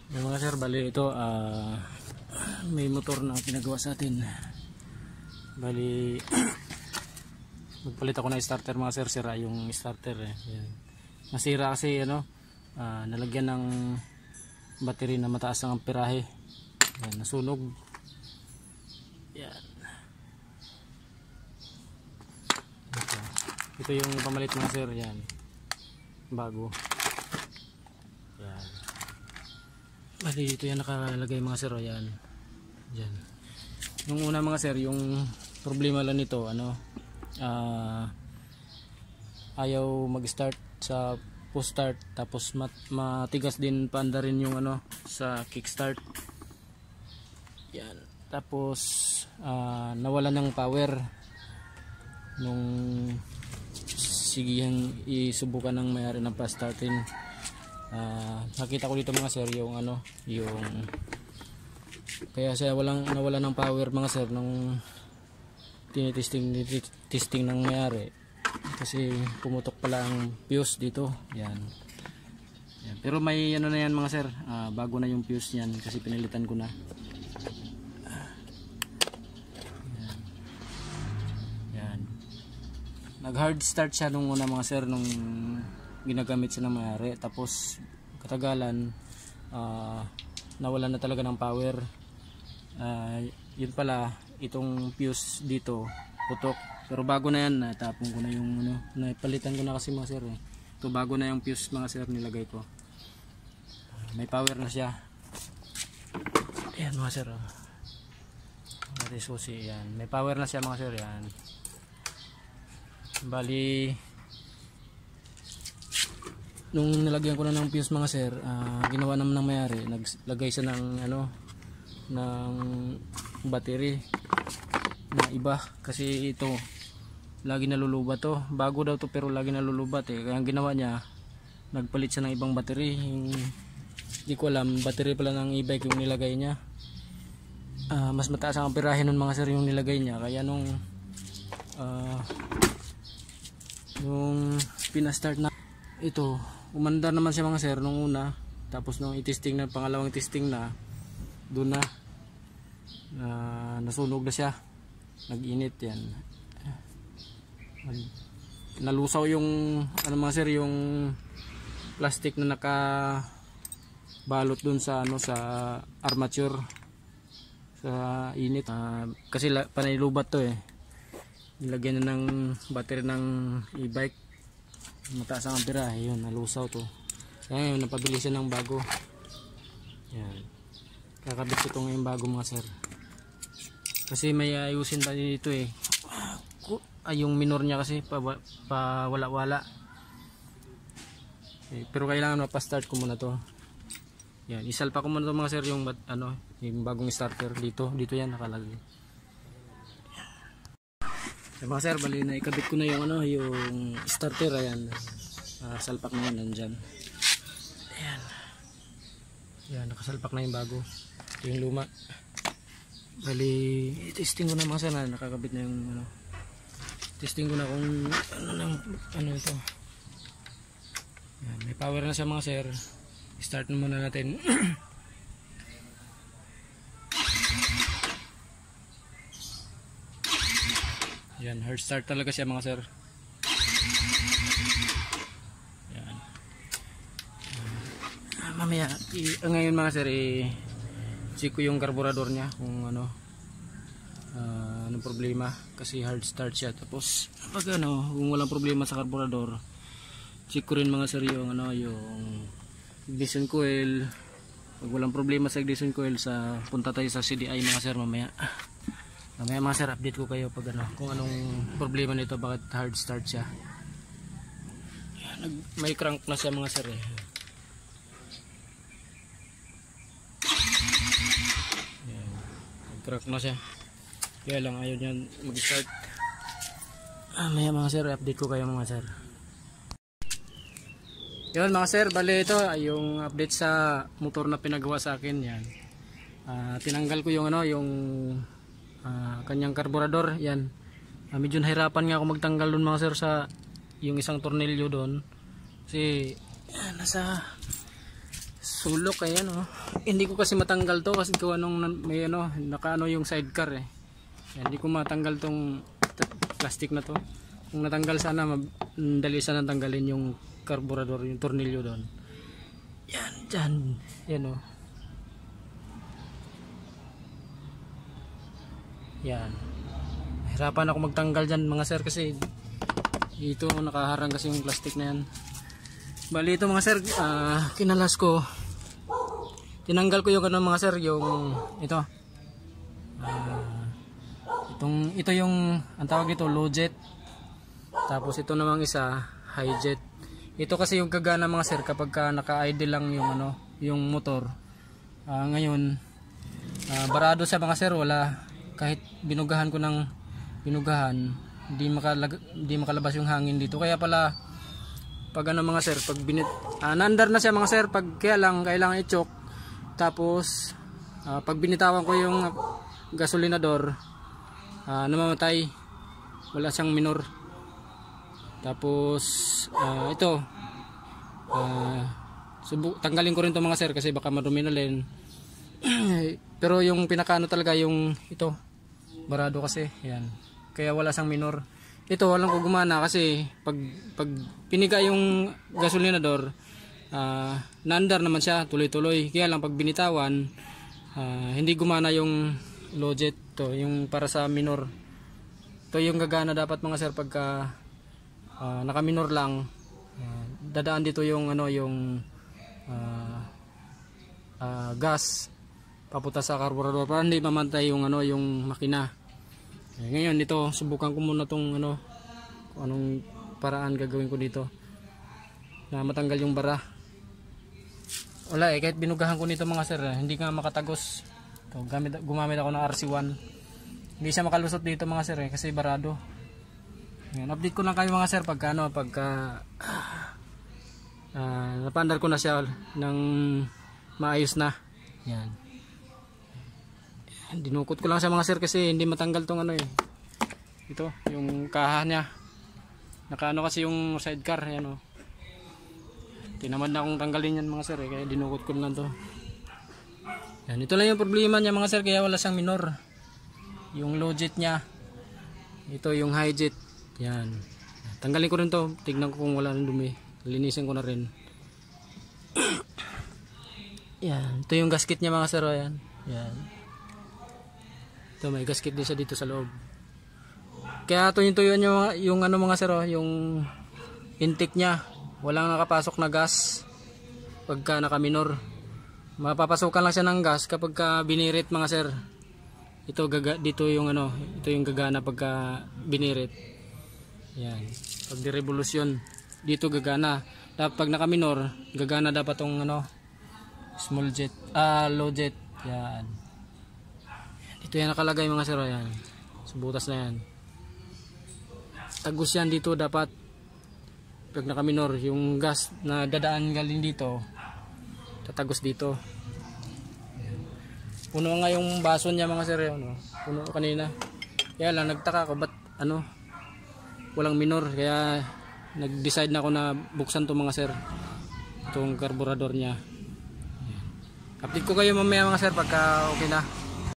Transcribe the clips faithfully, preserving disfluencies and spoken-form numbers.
Yung mga sir, bali ito uh, may motor na pinagawa sa atin. Bali magpalit ako ng starter mga sir, sira yung starter eh. Yan. Nasira kasi ano, uh, nalagyan ng battery na mataas ang amperahe. Yan, nasunog. Yan. Ito, ito yung pamalit mga sir, yan. Bago. Yan. Bali ito yan nakalagay mga sir, yan. Diyan. Nung una mga sir, yung problema lang nito, ano, uh, ayaw mag-start sa push start, tapos mat matigas din paanda rin yung ano sa kickstart. Yan. Tapos uh, nawala ng power nung sigihan isubukan ng may-ari ng fast starting. Uh, nakita ko dito mga sir yung ano, yung kaya siya walang nawala ng power mga sir nung tinitesting testing ng may-ari, kasi pumutok pala ang fuse dito. Yan. Yan. Pero may ano na yan mga sir, uh, bago na yung fuse niyan kasi pinilitan ko na. Yan. Yan. Nag hard start siya nung una mga sir, nung ginagamit siya ng may-ari, tapos katagalan uh, nawala na talaga ng power. Uh, yun pala, itong fuse dito putok, pero bago na yan, natapon ko na yung ano, napalitan ko na kasi mga sir eh. Ito bago na yung fuse mga sir, nilagay ko, may power na siya. Ayan mga sir, oh. Mati susi, yan, may power na siya mga sir. Yan, bali nung nilagyan ko na ng fuse mga sir, uh, ginawa naman ng may-ari, naglagay siya ng ano, ng battery na iba, kasi ito lagi nalulubat to, bago daw to pero lagi nalulubat eh. Kaya ang ginawa niya, nagpalit siya ng ibang battery. Hindi ko alam, battery pala ng e-bike yung nilagay niya. Uh, mas mataas ang amperahe nun mga sir yung nilagay niya, kaya nung uh, nung pinastart na ito, umandar naman siya mga sir nung una, tapos nung i-testing na, pangalawang testing na, doon na uh, nasunog na siya, nag-init. Yan, nalusaw yung ano mga sir, yung plastic na naka balot dun sa ano, sa armature sa init. Uh, kasi panay lubat to eh, nilagyan na ng battery ng e-bike, mataas ang amperahe, yun nalusaw to. Kaya yun, napabili siya ng bago. Yan, kakabit ko ito ngayon bago mga sir, kasi may ayusin pa dito eh. Ay, yung minor niya kasi pa, pa wala wala eh, pero kailangan mapastart ko muna to. Yan, isalpa ko muna to mga sir, yung ano, yung bagong starter dito, dito yan nakalagay. So, mga sir, bali na ikabit ko na yung ano, yung starter. Ayan, uh, salpak na yan, nandyan. Ayan, yan, nakasalpak na yung bago. Ito yung luma. Bali testing ko na mga sir, na nakakabit na yung ano, testing ko na kung ano nang ano ito. Yan, may power na siya mga sir. Start na muna natin. Yan, hard start talaga siya mga sir. Yan. Uh, mamaya i, uh, ngayon mga sir, i check ko yung karburador niya kung ano, uh, anong problema, kasi hard start siya. Tapos pag ano, kung walang problema sa karburador, check ko rin mga sir yung ano, yung ignition coil. Pag walang problema sa ignition coil, sa punta tayo sa C D I mga sir mamaya. Mamaya mga sir, update ko kayo pag ano, kung anong problema nito, bakit hard start siya. Yan, may crank na siya mga sir eh. Yan, nag-crank na siya, kaya lang ayaw niya mag-start. Mamaya mga sir, update ko kayo mga sir. Yun mga sir, bali ito ay yung update sa motor na pinagawa sa akin. Yan, uh, tinanggal ko yung ano, yung uh, kanyang karburador. Yan, uh, medyo nahirapan nga ako magtanggal dun mga sir sa yung isang tornilyo doon, kasi uh, nasa sulok ayan oh. Hindi ko kasi matanggal to kasi gawa nung may ano, nakaano yung sidecar eh. Yan, hindi ko matanggal tong plastic na to. Kung natanggal sana, madali sana tanggalin yung carburetor, yung tornilyo doon. Yan, dyan. Yan oh. Yan. Hirapan ako magtanggal dyan mga sir kasi dito nakaharang kasi yung plastic na yan. Bali ito mga sir, uh, kinalas ko. Tinanggal ko yung ano mga sir, yung ito. Uh, itong ito yung ang tawag ito low jet. Tapos ito namang isa high jet. Ito kasi yung kagana mga sir kapag ka naka-idle lang yung ano, yung motor. Uh, ngayon uh, barado sa mga sir, wala kahit binugahan ko ng binugahan, hindi makalag hindi makalabas yung hangin dito. Kaya pala pag ano mga sir, pag binit uh, naandar na siya mga sir, pag kaya lang kailangan i-choke. Tapos uh, pag binitawan ko yung gasolinador, uh, namamatay, wala siyang minor. Tapos uh, ito uh, subuk tanggalin ko rin to mga sir kasi baka madumi na rin. Pero yung pinakaano talaga yung ito barado kasi yan, kaya wala siyang minor. Ito walang ko gumana kasi pag, pag piniga yung gasolinador, uh, naandar naman siya tuloy-tuloy. Kaya lang pag binitawan, uh, hindi gumana yung low jet to, yung para sa minor. Ito yung gagana dapat mga sir pagka uh, naka minor lang. Uh, dadaan dito yung ano yung uh, uh, gas papunta sa carburetor para hindi mamantay yung ano yung makina. Eh, ngayon dito subukan ko muna tong ano kung anong paraan gagawin ko dito na matanggal yung bara. Wala eh, kahit binugahan ko nito mga sir, hindi nga makatagos. Ito, gamit, gumamit ako ng R C one. Hindi siya makalusot dito mga sir eh, kasi barado. Ngayon, update ko lang kayo mga sir pagka ano, pagka uh, napandar ko na siya ng maayos na. Yan. Dinukot ko lang sa mga sir kasi hindi matanggal tong ano eh. Ito, yung kaha niya. Nakaano kasi yung sidecar, yan oh. Tinamad na akong tanggalin yan mga sir eh, kaya dinukot ko lang to. Yan, ito lang yung problema niya mga sir, kaya wala siyang minor. Yung low jet niya. Ito yung high jet. Yan. Tanggalin ko rin to, tignan ko kung wala nang dumi. Linisin ko na rin. Yan, ito yung gasket niya mga sir, yan. Yan. Ito may gasket din siya dito sa loob. Kaya tuyong-tuyuan yung, yung ano mga sir, yung intake niya. Walang nakapasok na gas pagka naka-minor. Mapapasokan lang siya ng gas kapag ka binirit mga sir. Ito gaga, dito yung ano, ito yung gagana pagka binirit. Yan. Pag di-revolusyon, dito gagana. Dapat pag naka-minor, gagana dapat tong ano, small jet, ah low jet. Yan. Ito yan nakalagay mga sir, yan. Subutas na yan. Tagos yan dito dapat. Pag naka-minor, yung gas na dadaan galing dito, tatagos dito. Puno nga yung baso niya mga sir, ano? Puno kanina. Kaya lang nagtaka ko ba't ano, walang minor. Kaya nag-decide na ako na buksan to mga sir, itong carburetor niya. Update ko kayo mamaya mga sir pagka okay na.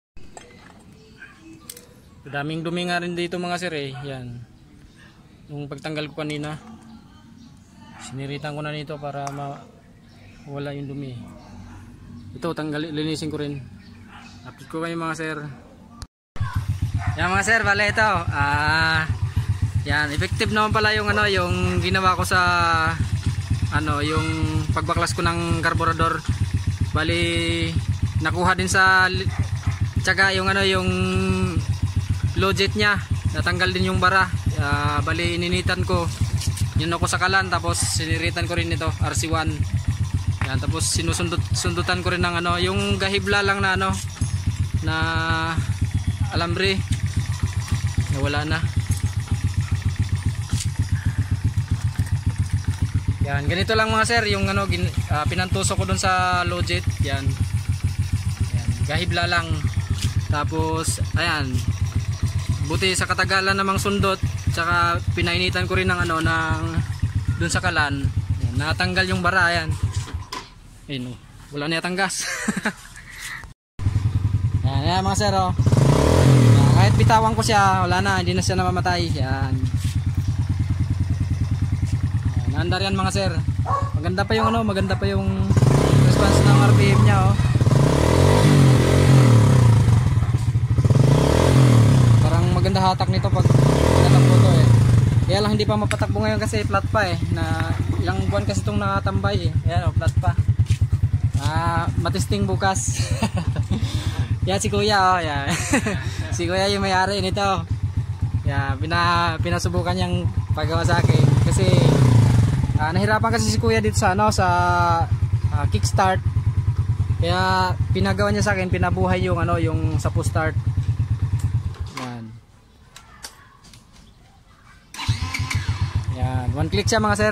Daming dumi nga rin dito mga sir eh. Yan. Nung pagtanggal ko kanina, siniritan ko na nito para mawala yung dumi. Ito tanggal, linisin ko rin. Update ko kayo mga sir. Yan mga sir, bale ito. Ah, yan, effective naman pala yung ano, yung ginawa ko sa ano, yung pagbaklas ko ng carburetor. Bali nakuha din sa tsaka yung ano, yung low jet niya, natanggal din yung bara. Uh, bali ininitan ko yun ako sa kalan, tapos siniritan ko rin ito R C one. Yan, tapos sinusundot sundutan ko rin ng ano, yung gahibla lang na ano na alambre. Nawala na. Yan, ganito lang mga sir yung ano gin, uh, pinantusok ko dun sa low jet. Yan. Yan, gahibla lang. Tapos ayan, buti sa katagalan namang sundot, tsaka pinainitan ko rin ng ano ng dun sa kalan. Yan, natanggal yung bara yan. Ayun, oh. wala na yatang gas. Yan, yan mga sir, oh. Yan, kahit bitawan ko siya, wala na, hindi na siya namamatay. Yan. Yan, naandar yan mga sir. Maganda pa yung ano, maganda pa yung response ng R P M niya, oh. Parang maganda hatak nito pag tinatakbo to eh. Kaya lang hindi pa mapatakbo ngayon kasi flat pa eh. Na ilang buwan kasi itong nakatambay eh. Ayan, oh, flat pa. Ah, matesting bukas. Yan si Kuya, oh, yan. Si Kuya yung may-ari nito. Yan, pina pinasubukan niyang paggawa sa akin kasi ah, nahirapan kasi si Kuya dito sa ano sa ah, kickstart. Kaya pinagawa niya sa akin, pinabuhay yung ano, yung sa push start. Yan. Yan, one click siya mga sir.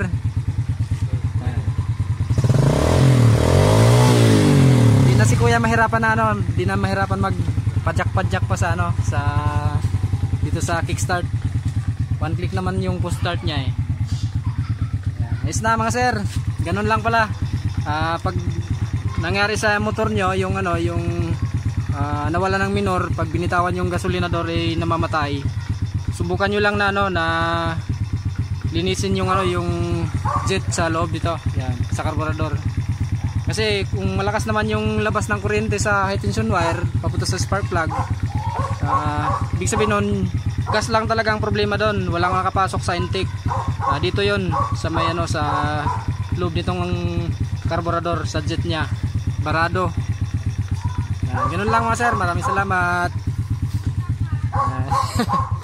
Hindi na si Kuya mahirapan na ano, hindi na mahirapan magpadyak-padyak pa sa ano, sa dito sa kickstart. One click naman yung push start niya eh. Is na mga sir, ganun lang pala. Uh, pag nangyari sa motor nyo yung ano, yung uh, nawala ng minor, pag binitawan yung gasolinador ay namamatay, subukan nyo lang na ano, na linisin yung ano, yung jet sa loob dito, yan, sa carburetor. Kasi kung malakas naman yung labas ng kuryente sa high tension wire papunta sa spark plug, uh, ibig sabihin nun, gas lang talaga ang problema doon, walang makapasok sa intake. Uh, dito yon sa may ano, sa loob nitong carburetor, sa jet niya, barado. Yan, ganun lang mga sir, maraming salamat. Yan.